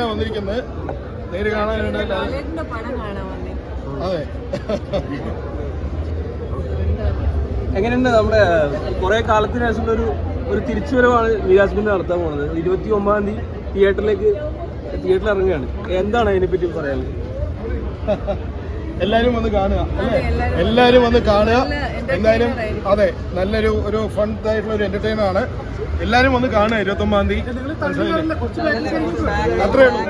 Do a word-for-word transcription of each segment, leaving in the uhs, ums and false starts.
വന്നിരിക്കുന്നത്. നേര് കാണാനായിട്ട് അതെ. എങ്ങനെയുണ്ട് നമ്മുടെ കുറെ കാലത്തിന് ശേഷം ഒരു ഒരു തിരിച്ചുവരവാണ് വികാസ്ബിന്റെ നടത്താൻ പോകുന്നത്. ഇരുപത്തി ഒമ്പതാം തീയതി തിയേറ്ററിലേക്ക് തിയേറ്ററിൽ ഇറങ്ങുകയാണ്. എന്താണ് അതിനെപ്പറ്റി പറയാനുള്ളത്? എല്ലാരും വന്ന് കാണുക അല്ലേ? എല്ലാരും വന്ന് കാണുക. എന്തായാലും അതെ, നല്ലൊരു ഒരു ഫൺ ആയിട്ടുള്ള ഒരു എന്റർടൈനർ ആണ്. എല്ലാരും വന്ന് കാണുക ഇരുപത്തി ഒമ്പതാം തീയതി. അത്രേ ഉള്ളൂ,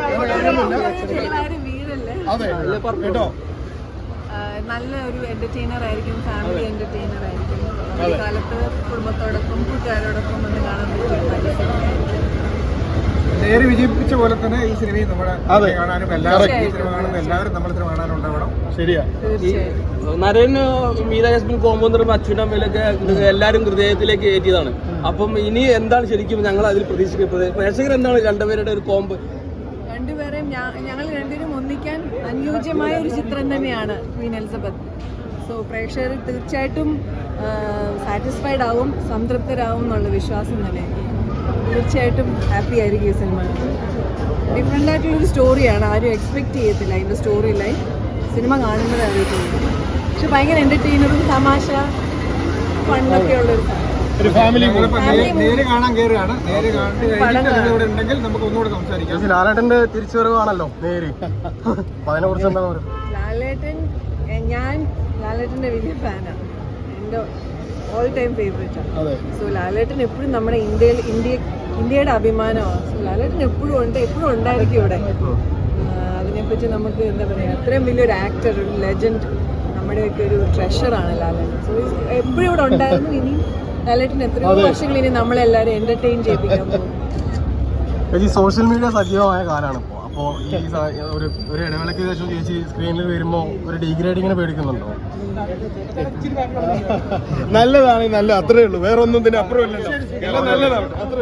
അതെ കേട്ടോ. നല്ല ഒരു എന്റർടൈനർ ആയിരിക്കും, ഫാമിലി എന്റർടൈനർ ആയിരിക്കും. കാലത്ത് കുടുംബത്തോടൊപ്പം കൂട്ടുകാരോടൊപ്പം വന്ന് കാണാൻ പറ്റും. നേരെ വിജയിപ്പിച്ച പോലെ തന്നെ ഈ സിനിമയും നമ്മുടെ കാണാനും എല്ലാവരും ഈ സിനിമ കാണുന്ന എല്ലാവരും നമ്മൾ സിനിമ കാണാനുണ്ടാവണം. ശരിയാ. നരേന് മീര ജാസ്മിൻ കോമ്പോ എന്ന് പറയുമ്പോൾ അച്യുൻ അമ്മയിലൊക്കെ എല്ലാവരും ഹൃദയത്തിലേക്ക് കയറ്റിയതാണ്. അപ്പം ഇനി എന്താണ് ശരിക്കും ഞങ്ങൾ അതിൽ പ്രതീക്ഷിക്കുന്നത്? പ്രേക്ഷകർ എന്താണ് രണ്ടുപേരുടെ ഒരു കോമ്പോ? രണ്ടുപേരെയും ഞങ്ങൾ രണ്ടുപേരും ഒന്നിക്കാൻ അനുയോജ്യമായ ഒരു ചിത്രം തന്നെയാണ് ക്വീൻ എലിസബത്ത്. സോ പ്രേക്ഷകർ തീർച്ചയായിട്ടും സാറ്റിസ്ഫൈഡ് ആവും, സംതൃപ്തരാകും എന്നുള്ള വിശ്വാസം തന്നെ. തീർച്ചയായിട്ടും ഹാപ്പി ആയിരിക്കും ഈ സിനിമ. ഡിഫറെൻ്റ് ആയിട്ടുള്ളൊരു സ്റ്റോറിയാണ്, ആരും എക്സ്പെക്ട് ചെയ്യത്തില്ല അതിൻ്റെ സ്റ്റോറി ലൈൻ. സിനിമ കാണുന്നത് അറിയത്തില്ല, പക്ഷെ ഭയങ്കര എൻ്റർടൈനറും തമാശ ഫണ്ടൊക്കെ ഉള്ളൊരു ഒരു ഫാമിലി നേരെ കാണാൻ കയറുകയാണ്. നേരെ കാണുന്നത് ഉണ്ടെങ്കിൽ നമുക്ക് ഒന്നുകൂടെ സംസാരിക്കാം. ലാലേട്ടന്റെ തിരിച്ചുവരവാണല്ലോ നേര്, അതിനെ കുറിച്ച് എന്താണ് പറയുക? ലാലേട്ടൻ, ഞാൻ ലാലേട്ടൻ്റെ വലിയ ഫാനാണ്, എൻ്റെ ഓൾ ടൈം ഫേവറേറ്റ് ആണ്. സോ ലാലേട്ടൻ എപ്പോഴും നമ്മുടെ ഇന്ത്യയിൽ ഇന്ത്യ ഇന്ത്യയുടെ അഭിമാനമാണ്. സോ ലാലേട്ടൻ എപ്പോഴും ഉണ്ട്, എപ്പോഴും ഉണ്ടായിരിക്കും ഇവിടെ. അതിനെപ്പറ്റി നമുക്ക് എന്താ പറയുക, അത്രയും വലിയൊരു ആക്ടർ, ഒരു ലെജൻഡ്, നമ്മുടെയൊക്കെ ഒരു ട്രഷറാണ് ലാലേട്ടൻ. സോ എപ്പോഴും ഇവിടെ ഉണ്ടായിരുന്നു. ഇനി ലാലേട്ടൻ എത്രയോ വർഷങ്ങൾ ഇനി നമ്മളെല്ലാവരും എന്റർടൈൻ ചെയ്യിപ്പിക്കാൻ പോകും. ഈ സോഷ്യൽ മീഡിയ സജീവമായ കാലമാണ് ഇപ്പോൾ. അപ്പോൾ ഈ ഒരു ഒരു ഇടവേളയ്ക്ക് ശേഷം ചേച്ചി സ്ക്രീനിൽ വരുമ്പോൾ ഒരു ഡീഗ്രേഡിങ്ങിനെ പേടിക്കുന്നുണ്ടോ? നല്ലതാണ്, നല്ല അത്രേ ഉള്ളൂ, വേറെ ഒന്നും ഇതിന് അപ്പുറം ഇല്ലല്ലോ. എല്ലാം നല്ലതാണ്, അത്രേ.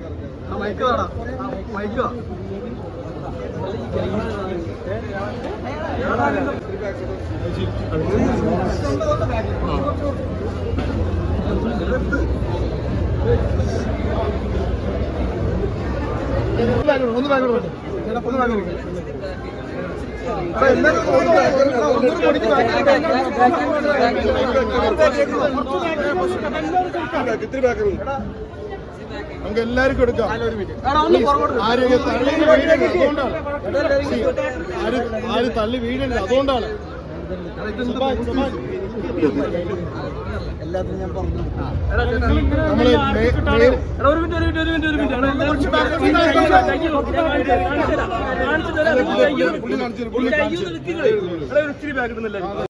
ഒന്ന് ബാങ്കോട്ട് നമുക്ക് എല്ലാവർക്കും എടുക്കാം. ആരും തള്ളി വീഴരുത്, അതുകൊണ്ടാണ്. ആരും തള്ളി വീഴരുത്, അതുകൊണ്ടാണ്. എല്ലാത്തിനും ഞാൻ പറഞ്ഞു. നമ്മള്